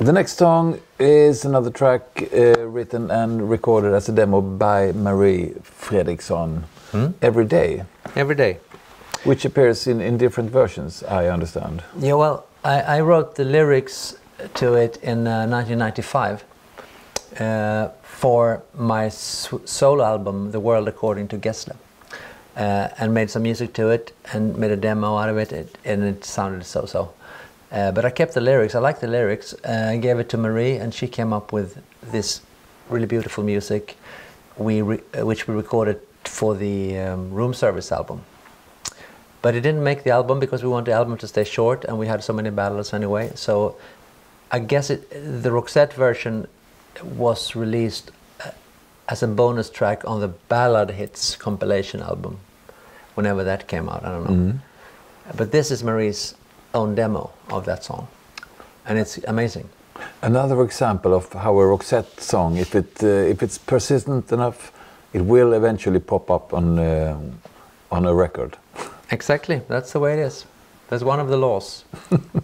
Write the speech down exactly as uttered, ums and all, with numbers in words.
The next song is another track uh, written and recorded as a demo by Marie Fredriksson, hmm? Every Day. Every Day. Which appears in, in different versions, I understand. Yeah, well, I, I wrote the lyrics to it in uh, nineteen ninety-five uh, for my solo album, The World According to Gessle, uh, and made some music to it and made a demo out of it, it and it sounded so-so. Uh, but I kept the lyrics, I liked the lyrics, uh, I gave it to Marie and she came up with this really beautiful music we re uh, which we recorded for the um, Room Service album. But it didn't make the album because we wanted the album to stay short and we had so many ballads anyway. So I guess it, the Roxette version was released uh, as a bonus track on the Ballad Hits compilation album, whenever that came out, I don't know. Mm-hmm. But this is Marie's own demo of that song, and it's amazing. Another example of how a Roxette song, if it uh, if it's persistent enough, it will eventually pop up on uh, on a record. Exactly, that's the way it is. That's one of the laws.